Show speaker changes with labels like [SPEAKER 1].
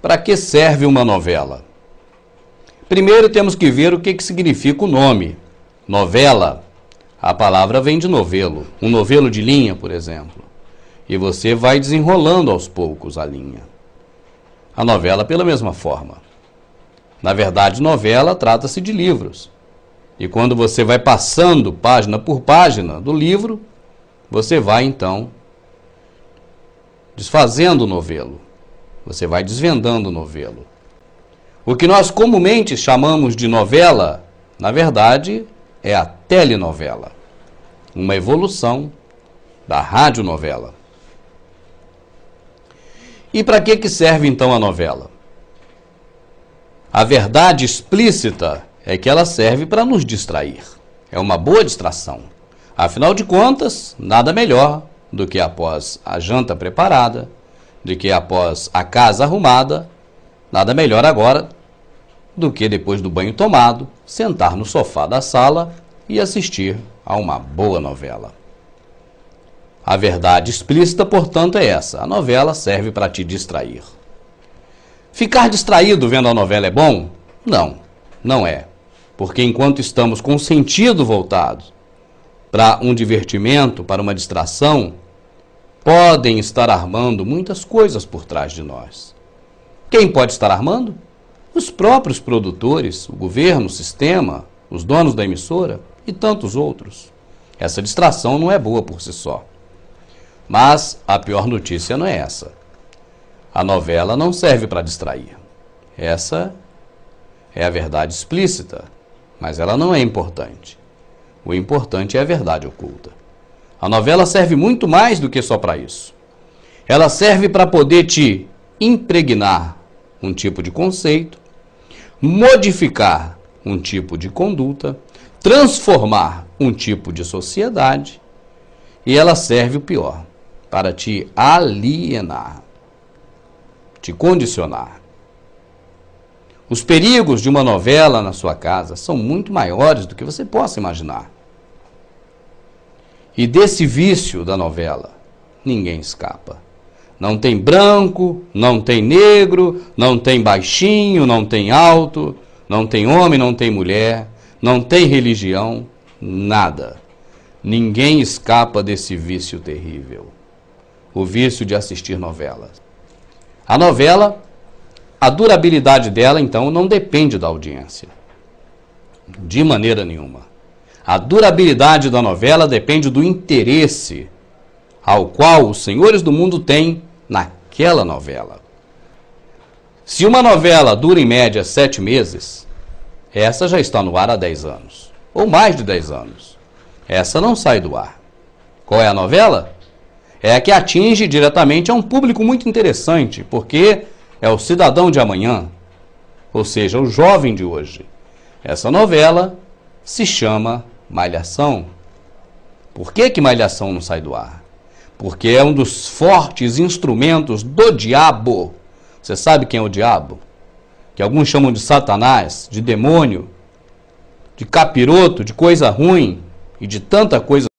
[SPEAKER 1] Para que serve uma novela? Primeiro temos que ver o que significa o nome. Novela. A palavra vem de novelo. Um novelo de linha, por exemplo. E você vai desenrolando aos poucos a linha. A novela pela mesma forma. Na verdade, novela trata-se de livros. E quando você vai passando página por página do livro, você vai então desfazendo o novelo. Você vai desvendando o novelo. O que nós comumente chamamos de novela, na verdade, é a telenovela. Uma evolução da radionovela. E para que serve então a novela? A verdade explícita é que ela serve para nos distrair. É uma boa distração. Afinal de contas, nada melhor do que após a janta preparada, do que após a casa arrumada, nada melhor agora do que depois do banho tomado, sentar no sofá da sala e assistir a uma boa novela. A verdade explícita, portanto, é essa. A novela serve para te distrair. Ficar distraído vendo a novela é bom? Não, não é. Porque enquanto estamos com o sentido voltado para um divertimento, para uma distração, podem estar armando muitas coisas por trás de nós. Quem pode estar armando? Os próprios produtores, o governo, o sistema, os donos da emissora e tantos outros. Essa distração não é boa por si só. Mas a pior notícia não é essa. A novela não serve para distrair. Essa é a verdade explícita, mas ela não é importante. O importante é a verdade oculta. A novela serve muito mais do que só para isso. Ela serve para poder te impregnar um tipo de conceito, modificar um tipo de conduta, transformar um tipo de sociedade, e ela serve o pior, para te alienar, te condicionar. Os perigos de uma novela na sua casa são muito maiores do que você possa imaginar. E desse vício da novela, ninguém escapa. Não tem branco, não tem negro, não tem baixinho, não tem alto, não tem homem, não tem mulher, não tem religião, nada. Ninguém escapa desse vício terrível. O vício de assistir novelas. A novela, a durabilidade dela, então, não depende da audiência. De maneira nenhuma. A durabilidade da novela depende do interesse ao qual os senhores do mundo têm naquela novela. Se uma novela dura em média 7 meses, essa já está no ar há 10 anos, ou mais de 10 anos. Essa não sai do ar. Qual é a novela? É a que atinge diretamente a um público muito interessante, porque é o cidadão de amanhã, ou seja, o jovem de hoje. Essa novela se chama Malhação. Por que Malhação não sai do ar? Porque é um dos fortes instrumentos do diabo. Você sabe quem é o diabo? Que alguns chamam de Satanás, de demônio, de capiroto, de coisa ruim e de tanta coisa